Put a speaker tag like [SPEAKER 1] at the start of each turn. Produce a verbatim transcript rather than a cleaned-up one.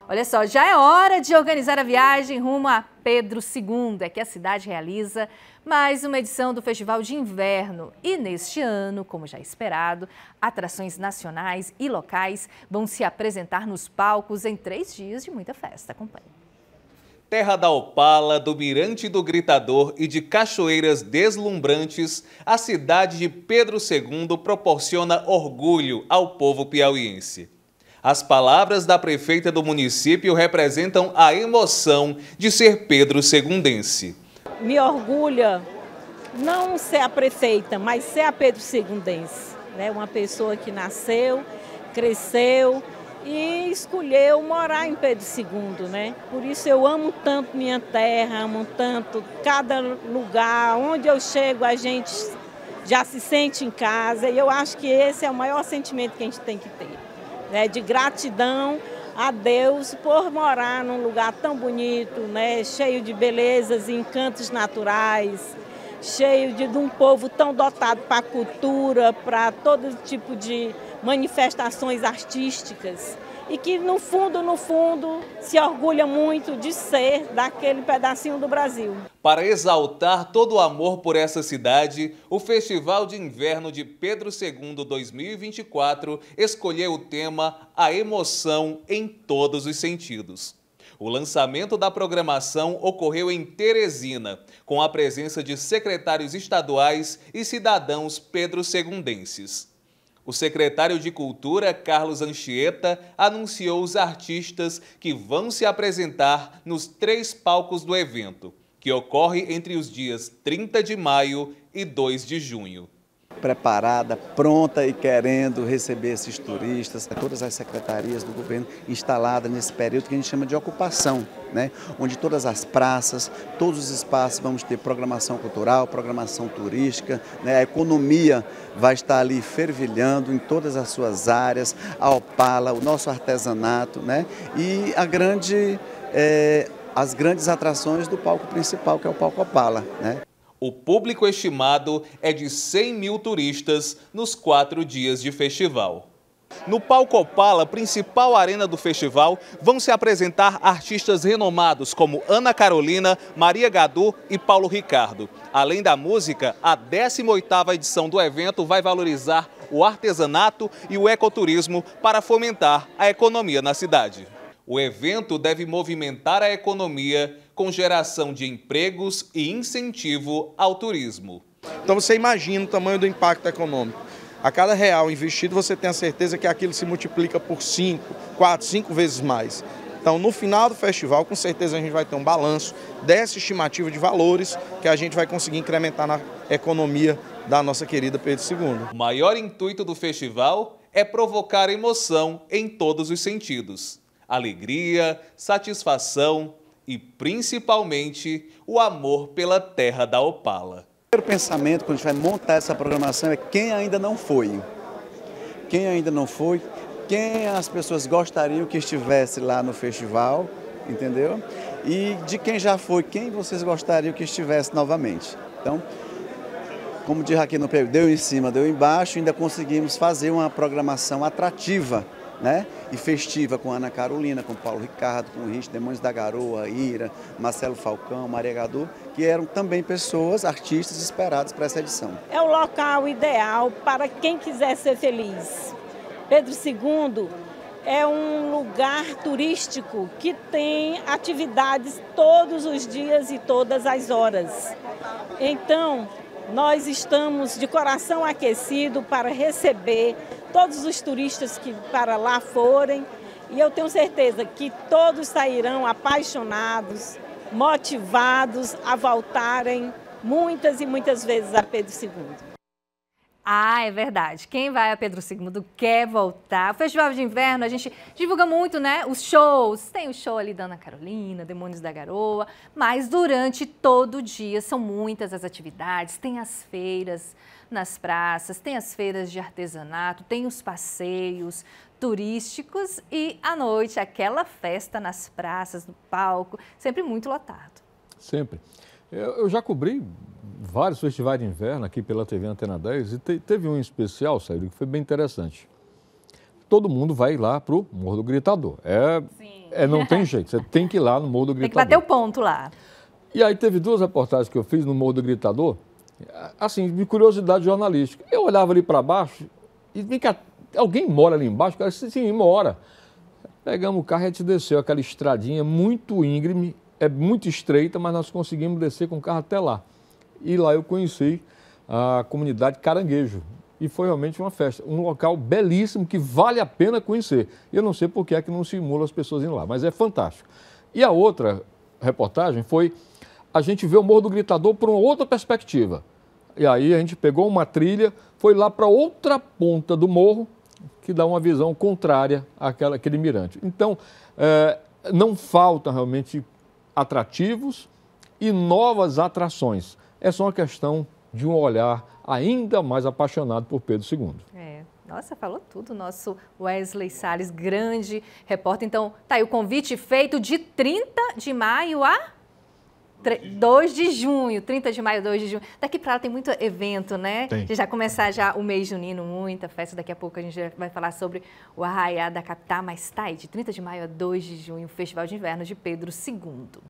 [SPEAKER 1] Olha só, já é hora de organizar a viagem rumo a Pedro segundo. É que a cidade realiza mais uma edição do Festival de Inverno. E neste ano, como já esperado, atrações nacionais e locais vão se apresentar nos palcos em três dias de muita festa. Acompanhe.
[SPEAKER 2] Terra da Opala, do Mirante do Gritador e de cachoeiras deslumbrantes, a cidade de Pedro segundo proporciona orgulho ao povo piauiense. As palavras da prefeita do município representam a emoção de ser Pedro segundense.
[SPEAKER 3] Me orgulha não ser a prefeita, mas ser a Pedro segundense, né? Uma pessoa que nasceu, cresceu e escolheu morar em Pedro segundo, né? Por isso eu amo tanto minha terra, amo tanto cada lugar. Onde eu chego a gente já se sente em casa e eu acho que esse é o maior sentimento que a gente tem que ter. Né, de gratidão a Deus por morar num lugar tão bonito, né, cheio de belezas e encantos naturais, cheio de, de um povo tão dotado para a cultura, para todo tipo de manifestações artísticas e que no fundo, no fundo, se orgulha muito de ser daquele pedacinho do Brasil.
[SPEAKER 2] Para exaltar todo o amor por essa cidade, o Festival de Inverno de Pedro segundo dois mil e vinte e quatro escolheu o tema A Emoção em Todos os Sentidos. O lançamento da programação ocorreu em Teresina, com a presença de secretários estaduais e cidadãos pedro-segundenses. O secretário de Cultura, Carlos Anchieta, anunciou os artistas que vão se apresentar nos três palcos do evento, que ocorre entre os dias trinta de maio e dois de junho.
[SPEAKER 4] Preparada, pronta e querendo receber esses turistas, todas as secretarias do governo instaladas nesse período que a gente chama de ocupação, né? Onde todas as praças, todos os espaços vamos ter programação cultural, programação turística, né? A economia vai estar ali fervilhando em todas as suas áreas, a Opala, o nosso artesanato, né? E a grande, é, as grandes atrações do palco principal, que é o palco Opala, né?
[SPEAKER 2] O público estimado é de cem mil turistas nos quatro dias de festival. No palco Opala, principal arena do festival, vão se apresentar artistas renomados como Ana Carolina, Maria Gadu e Paulo Ricardo. Além da música, a décima oitava edição do evento vai valorizar o artesanato e o ecoturismo para fomentar a economia na cidade. O evento deve movimentar a economia com geração de empregos e incentivo ao turismo.
[SPEAKER 5] Então você imagina o tamanho do impacto econômico. A cada real investido você tem a certeza que aquilo se multiplica por cinco, quatro, cinco vezes mais. Então no final do festival com certeza a gente vai ter um balanço dessa estimativa de valores que a gente vai conseguir incrementar na economia da nossa querida Pedro segundo.
[SPEAKER 2] O maior intuito do festival é provocar emoção em todos os sentidos. Alegria, satisfação e, principalmente, o amor pela terra da Opala.
[SPEAKER 4] O primeiro pensamento, quando a gente vai montar essa programação, é quem ainda não foi. Quem ainda não foi, quem as pessoas gostariam que estivesse lá no festival, entendeu? E de quem já foi, quem vocês gostariam que estivesse novamente. Então, como diz aqui no P, deu em cima, deu embaixo, ainda conseguimos fazer uma programação atrativa, né? E festiva com Ana Carolina, com Paulo Ricardo, com Rich, Demônios da Garoa, Ira, Marcelo Falcão, Maria Gadu, que eram também pessoas, artistas esperados para essa edição.
[SPEAKER 3] É o local ideal para quem quiser ser feliz. Pedro segundo é um lugar turístico que tem atividades todos os dias e todas as horas. Então, nós estamos de coração aquecido para receber todos os turistas que para lá forem e eu tenho certeza que todos sairão apaixonados, motivados a voltarem muitas e muitas vezes a Pedro segundo.
[SPEAKER 1] Ah, é verdade. Quem vai a Pedro segundo quer voltar. O Festival de Inverno, a gente divulga muito, né? Os shows. Tem o show ali da Ana Carolina, Demônios da Garoa. Mas durante todo o dia são muitas as atividades. Tem as feiras nas praças, tem as feiras de artesanato, tem os passeios turísticos e à noite aquela festa nas praças, no palco, sempre muito lotado.
[SPEAKER 6] Sempre. Eu, eu já cobri vários festivais de inverno aqui pela T V Antena dez e te, teve um em especial, Saíra, que foi bem interessante. todo mundo vai lá para o Morro do Gritador. É, é, não tem jeito, você tem que ir lá no Morro do
[SPEAKER 1] Tem que
[SPEAKER 6] Gritador.
[SPEAKER 1] bater o ponto lá.
[SPEAKER 6] E aí teve duas reportagens que eu fiz no Morro do Gritador, assim, de curiosidade jornalística. Eu olhava ali para baixo e vem cá, alguém mora ali embaixo? Eu disse, sim, mora. Pegamos o carro e a gente desceu aquela estradinha muito íngreme, é muito estreita, mas nós conseguimos descer com o carro até lá. E lá eu conheci a comunidade Caranguejo. E foi realmente uma festa, um local belíssimo que vale a pena conhecer. Eu não sei por que é que não estimula as pessoas indo lá, mas é fantástico. E a outra reportagem foi a gente ver o Morro do Gritador por uma outra perspectiva. E aí a gente pegou uma trilha, foi lá para outra ponta do morro, que dá uma visão contrária àquela, àquele mirante. Então, é, não faltam realmente atrativos e novas atrações. É só uma questão de um olhar ainda mais apaixonado por Pedro segundo.
[SPEAKER 1] É. Nossa, falou tudo, nosso Wesley Salles, grande repórter. Então, tá aí o convite feito de trinta de maio a dois de junho, trinta de maio, dois de junho. Daqui para lá tem muito evento, né?
[SPEAKER 6] Tem.
[SPEAKER 1] Já começar já o mês junino, muita festa. Daqui a pouco a gente vai falar sobre o Arraiá da Capital, mas tá aí, de trinta de maio a dois de junho, o Festival de Inverno de Pedro segundo.